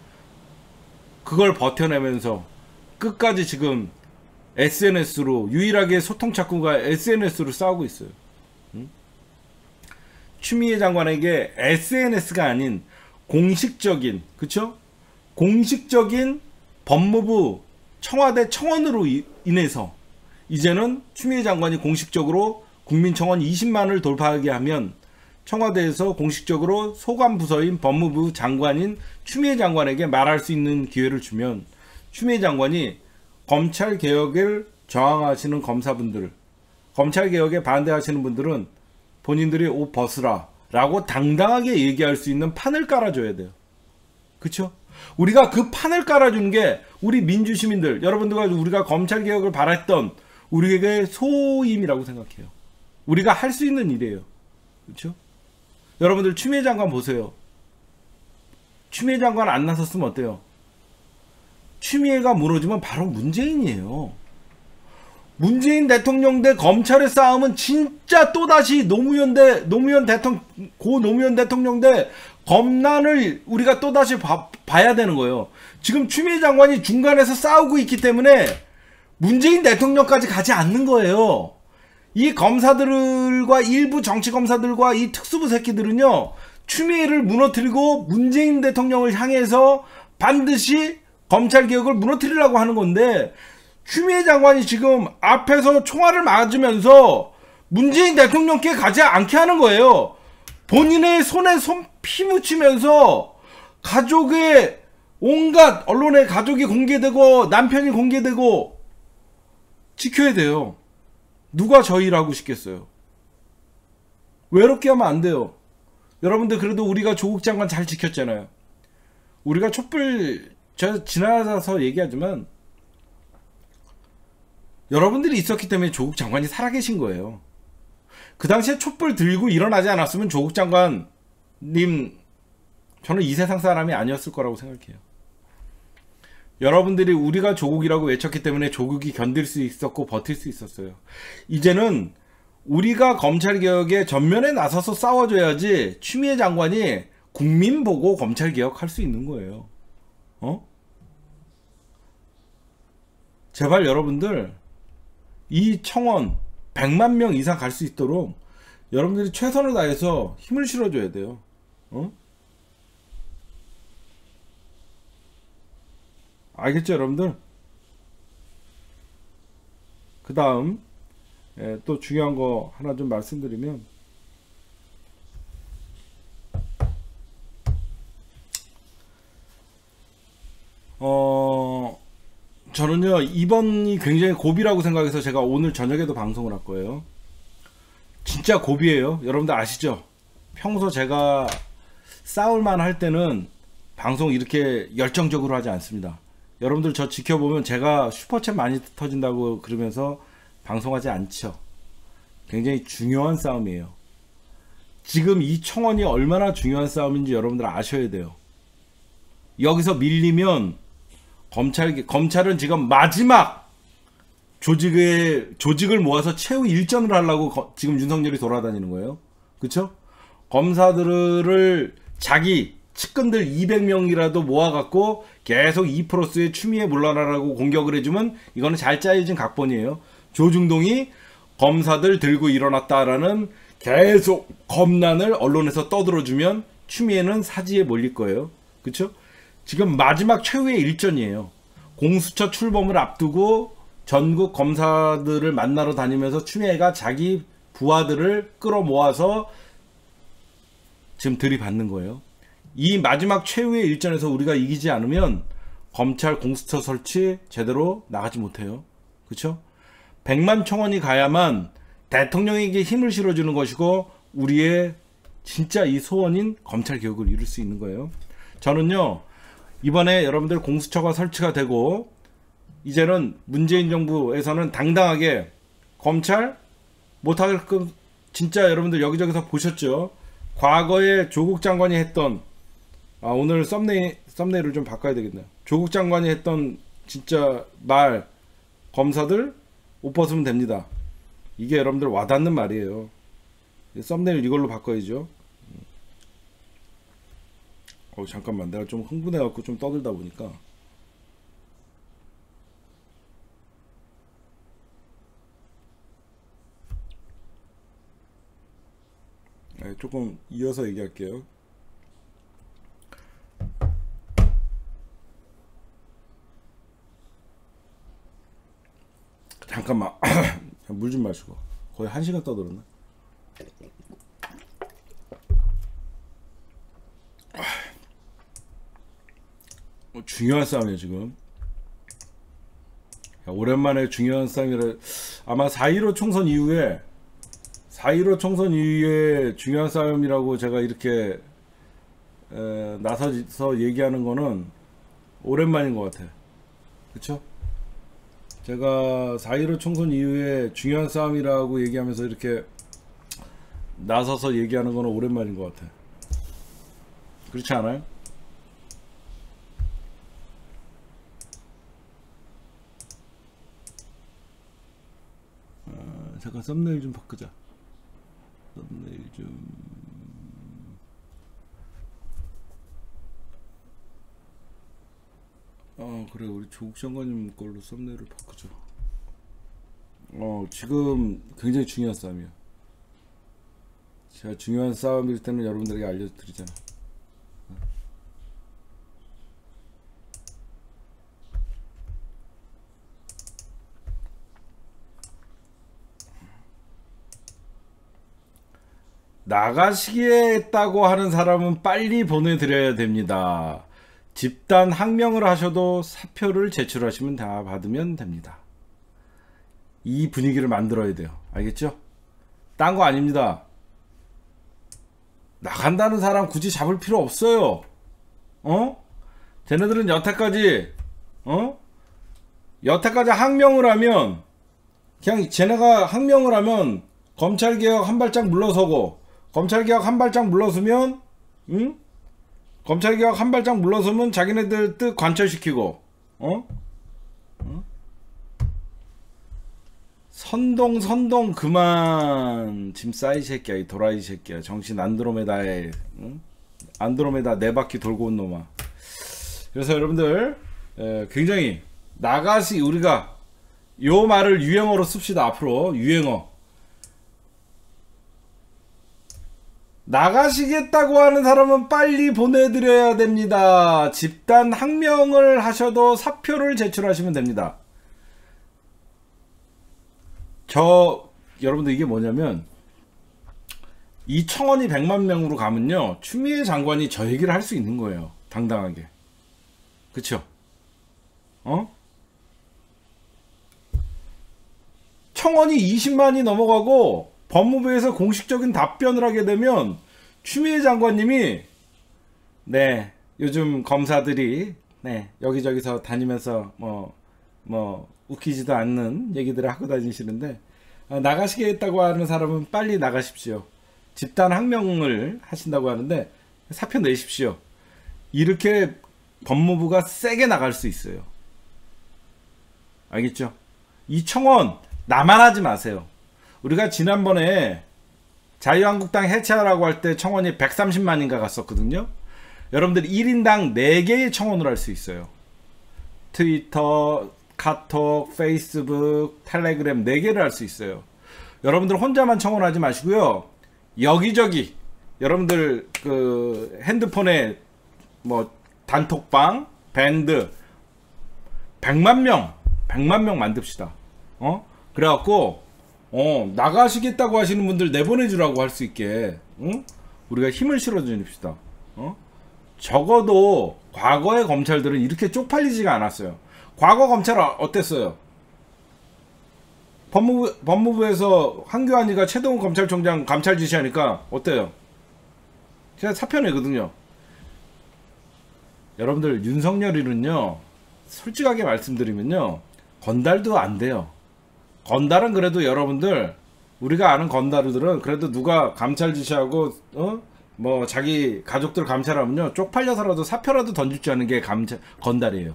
그걸 버텨내면서 끝까지 지금 SNS로, 유일하게 소통 창구가 SNS로 싸우고 있어요. 추미애 장관에게 SNS가 아닌 공식적인, 그쵸? 공식적인 법무부 청와대 청원으로 인해서 이제는 추미애 장관이 공식적으로 국민청원 20만을 돌파하게 하면 청와대에서 공식적으로 소관 부서인 법무부 장관인 추미애 장관에게 말할 수 있는 기회를 주면, 추미애 장관이 검찰 개혁을 저항하시는 검사분들, 검찰 개혁에 반대하시는 분들은 본인들이 옷 벗으라 라고 당당하게 얘기할 수 있는 판을 깔아줘야 돼요. 그쵸? 우리가 그 판을 깔아주는 게 우리 민주시민들, 여러분들과 우리가 검찰 개혁을 바랐던 우리에게 소임이라고 생각해요. 우리가 할 수 있는 일이에요. 그쵸? 여러분들 추미애 장관 보세요. 추미애 장관 안 나섰으면 어때요? 추미애가 무너지면 바로 문재인이에요. 문재인 대통령 대 검찰의 싸움은 진짜 또다시 고 노무현 대통령 대 검난을 우리가 또다시 봐야 되는 거예요. 지금 추미애 장관이 중간에서 싸우고 있기 때문에 문재인 대통령까지 가지 않는 거예요. 이 검사들과 일부 정치 검사들과 이 특수부 새끼들은요, 추미애를 무너뜨리고 문재인 대통령을 향해서 반드시 검찰개혁을 무너뜨리려고 하는 건데, 추미애 장관이 지금 앞에서 총알을 맞으면서 문재인 대통령께 가지 않게 하는 거예요. 본인의 손에 손 피 묻히면서 가족의 온갖 언론에 가족이 공개되고 남편이 공개되고 지켜야 돼요. 누가 저 일하고 싶겠어요? 외롭게 하면 안 돼요. 여러분들 그래도 우리가 조국 장관 잘 지켰잖아요. 우리가 촛불 저 지나서 얘기하지만 여러분들이 있었기 때문에 조국 장관이 살아계신 거예요. 그 당시에 촛불 들고 일어나지 않았으면 조국 장관님 저는 이 세상 사람이 아니었을 거라고 생각해요. 여러분들이 우리가 조국이라고 외쳤기 때문에 조국이 견딜 수 있었고 버틸 수 있었어요. 이제는 우리가 검찰개혁에 전면에 나서서 싸워줘야지 추미애 장관이 국민 보고 검찰개혁할 수 있는 거예요. 제발 여러분들 이 청원 100만 명 이상 갈 수 있도록 여러분들이 최선을 다해서 힘을 실어줘야 돼요. 알겠죠 여러분들? 그 다음 또 중요한 거 하나 좀 말씀드리면 저는요 이번이 굉장히 고비라고 생각해서 제가 오늘 저녁에도 방송을 할 거예요. 진짜 고비예요. 여러분들 아시죠? 평소 제가 싸울만 할 때는 방송 이렇게 열정적으로 하지 않습니다. 여러분들 저 지켜보면 제가 슈퍼챗 많이 터진다고 그러면서 방송하지 않죠. 굉장히 중요한 싸움이에요. 지금 이 청원이 얼마나 중요한 싸움인지 여러분들 아셔야 돼요. 여기서 밀리면 검찰은 지금 마지막 조직을 모아서 최후 일전을 하려고 지금 윤석열이 돌아다니는 거예요. 그쵸? 검사들을 자기 측근들 200명이라도 모아갖고 계속 2+의 추미애 물러나라고 공격을 해주면 이거는 잘 짜여진 각본이에요. 조중동이 검사들 들고 일어났다라는 계속 검난을 언론에서 떠들어주면 추미애는 사지에 몰릴 거예요. 그쵸? 지금 마지막 최후의 일전이에요. 공수처 출범을 앞두고 전국 검사들을 만나러 다니면서 추미애가 자기 부하들을 끌어모아서 지금 들이받는 거예요. 이 마지막 최후의 일전에서 우리가 이기지 않으면 검찰 공수처 설치 제대로 나가지 못해요. 그쵸? 100만 청원이 가야만 대통령에게 힘을 실어주는 것이고 우리의 진짜 이 소원인 검찰 개혁을 이룰 수 있는 거예요. 저는요 이번에 여러분들 공수처가 설치가 되고 이제는 문재인 정부에서는 당당하게 검찰 못하게끔 진짜 여러분들 여기저기서 보셨죠. 과거에 조국 장관이 했던 오늘 썸네일을 좀 바꿔야 되겠네요. 조국 장관이 했던 진짜 말 검사들 옷 벗으면 됩니다. 이게 여러분들 와닿는 말이에요. 썸네일 이걸로 바꿔야죠. 잠깐만 내가 좀 흥분해갖고 좀 떠들다 보니까 조금 이어서 얘기할게요. 잠깐만 물 좀 마시고 거의 1시간 떠들었나? 중요한 싸움이에요 지금. 오랜만에 중요한 싸움이라 아마 4.15 총선 이후에 4.15 총선 이후에 중요한 싸움이라고 제가 이렇게 나서서 얘기하는 거는 오랜만인 것 같아요. 그쵸? 제가 4.15 총선 이후에 중요한 싸움이라고 얘기하면서 이렇게 나서서 얘기하는 거는 오랜만인 것 같아요. 그렇지 않아요? 잠깐 썸네일 좀 바꾸자. 썸네일 좀 그래 우리 조국 장관님 걸로 썸네일을 바꾸자. 지금 굉장히 중요한 싸움이야. 제가 중요한 싸움일 때는 여러분들에게 알려드리잖아. 나가시겠다고 하는 사람은 빨리 보내드려야 됩니다. 집단 항명을 하셔도 사표를 제출하시면 다 받으면 됩니다. 이 분위기를 만들어야 돼요. 알겠죠? 딴 거 아닙니다. 나간다는 사람 굳이 잡을 필요 없어요. 쟤네들은 여태까지 항명을 하면, 그냥 쟤네가 항명을 하면 검찰개혁 한 발짝 물러서고, 검찰개혁 한 발짝 물러서면, 검찰개혁 한 발짝 물러서면 자기네들 뜻 관철시키고, 선동 그만. 짐 싸이 새끼야, 이 도라이 새끼야. 정신 안드로메다에, 안드로메다 네 바퀴 돌고 온 놈아. 그래서 여러분들, 굉장히 우리가 요 말을 유행어로 씁시다. 앞으로 유행어. 나가시겠다고 하는 사람은 빨리 보내드려야 됩니다. 집단 항명을 하셔도 사표를 제출하시면 됩니다. 여러분들 이게 뭐냐면, 이 청원이 100만 명으로 가면요, 추미애 장관이 저 얘기를 할 수 있는 거예요. 당당하게. 그쵸? 청원이 20만이 넘어가고 법무부에서 공식적인 답변을 하게 되면 추미애 장관님이, 네, 요즘 검사들이, 네, 여기저기서 다니면서 웃기지도 않는 얘기들을 하고 다니시는데, 나가시겠다고 하는 사람은 빨리 나가십시오. 집단 항명을 하신다고 하는데 사표 내십시오. 이렇게 법무부가 세게 나갈 수 있어요. 알겠죠? 이 청원 나만 하지 마세요. 우리가 지난번에 자유한국당 해체하라고 할 때 청원이 130만인가 갔었거든요. 여러분들 1인당 4개의 청원을 할 수 있어요. 트위터, 카톡, 페이스북, 텔레그램 4개를 할 수 있어요. 여러분들 혼자만 청원하지 마시고요. 여기저기 여러분들 그 핸드폰에 뭐 단톡방, 밴드 100만 명 만듭시다. 그래갖고 나가시겠다고 하시는 분들 내보내주라고 할 수 있게, 우리가 힘을 실어줍시다. 적어도 과거의 검찰들은 이렇게 쪽팔리지가 않았어요. 과거 검찰 어땠어요? 법무부에서 황교안이가 최동훈 검찰총장 감찰 지시하니까 어때요? 제가 사표 내거든요. 여러분들 윤석열이는요, 솔직하게 말씀드리면요, 건달도 안 돼요. 건달은 그래도 여러분들, 우리가 아는 건달들은 그래도 누가 감찰 지시하고 뭐 자기 가족들 감찰하면요, 쪽팔려서라도 사표라도 던질 줄 아는 게 건달이에요.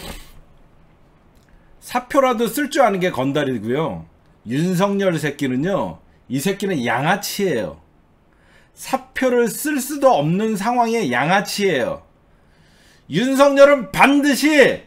사표라도 쓸 줄 아는 게 건달이고요. 윤석열 새끼는요, 이 새끼는 양아치예요. 사표를 쓸 수도 없는 상황의 양아치예요. 윤석열은 반드시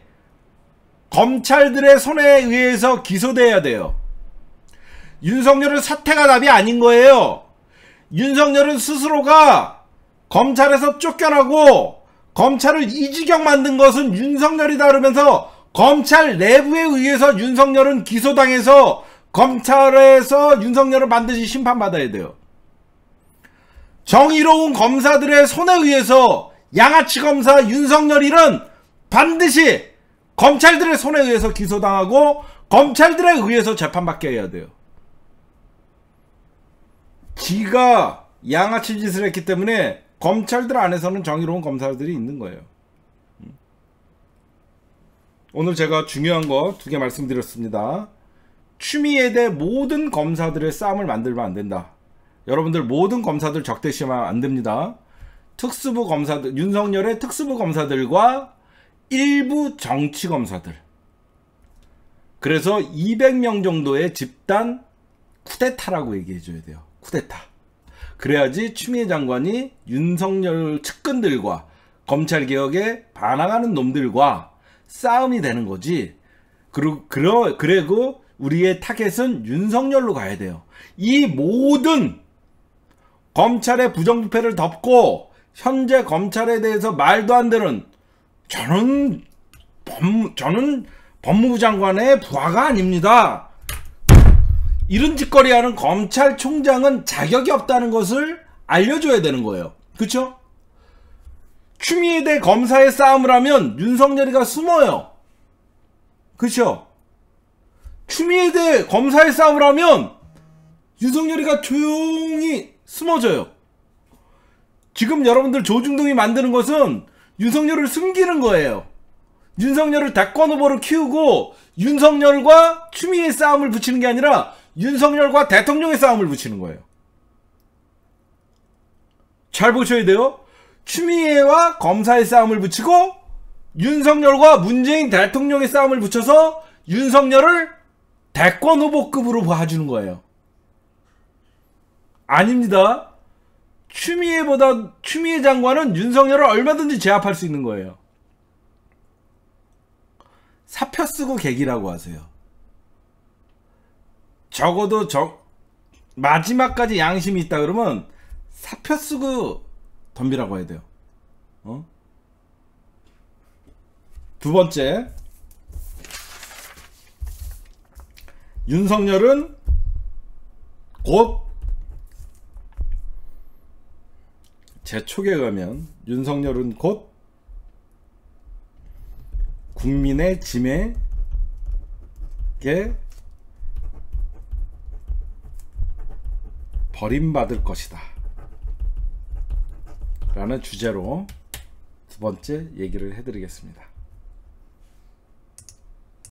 검찰들의 손에 의해서 기소돼야 돼요. 윤석열은 사퇴가 답이 아닌 거예요. 윤석열은 스스로가 검찰에서 쫓겨나고 검찰을 이 지경 만든 것은 윤석열이다 그러면서 검찰 내부에 의해서 윤석열은 기소당해서 검찰에서 윤석열을 반드시 심판받아야 돼요. 정의로운 검사들의 손에 의해서 양아치 검사 윤석열이는 반드시 검찰들의 손에 의해서 기소당하고 검찰들에 의해서 재판받게 해야 돼요. 지가 양아치 짓을 했기 때문에 검찰들 안에서는 정의로운 검사들이 있는 거예요. 오늘 제가 중요한 거 2개 말씀드렸습니다. 추미애에 대해 모든 검사들의 싸움을 만들면 안 된다. 여러분들 모든 검사들 적대시하면 안 됩니다. 특수부 검사들, 윤석열의 특수부 검사들과 일부 정치 검사들. 그래서 200명 정도의 집단 쿠데타라고 얘기해줘야 돼요. 쿠데타. 그래야지 추미애 장관이 윤석열 측근들과 검찰개혁에 반항하는 놈들과 싸움이 되는 거지. 그리고 우리의 타겟은 윤석열로 가야 돼요. 이 모든 검찰의 부정부패를 덮고 현재 검찰에 대해서 말도 안 되는, 저는 법무부 장관의 부하가 아닙니다. 이런 짓거리 하는 검찰총장은 자격이 없다는 것을 알려줘야 되는 거예요. 그쵸? 추미애에 대해 검사의 싸움을 하면 윤석열이가 숨어요. 그쵸? 추미애에 대해 검사의 싸움을 하면 윤석열이가 조용히 숨어져요. 지금 여러분들 조중동이 만드는 것은 윤석열을 숨기는 거예요. 윤석열을 대권 후보로 키우고 윤석열과 추미애의 싸움을 붙이는 게 아니라 윤석열과 대통령의 싸움을 붙이는 거예요. 잘 보셔야 돼요. 추미애와 검사의 싸움을 붙이고 윤석열과 문재인 대통령의 싸움을 붙여서 윤석열을 대권 후보급으로 봐주는 거예요. 아닙니다. 추미애 장관은 윤석열을 얼마든지 제압할 수 있는 거예요. 사표 쓰고 계기라고 하세요. 적어도 마지막까지 양심이 있다 그러면 사표 쓰고 덤비라고 해야 돼요. 두 번째, 윤석열은 곧, 제 촉에 의하면 윤석열은 곧 국민의 짐에게 버림받을 것이다 라는 주제로 두 번째 얘기를 해드리겠습니다.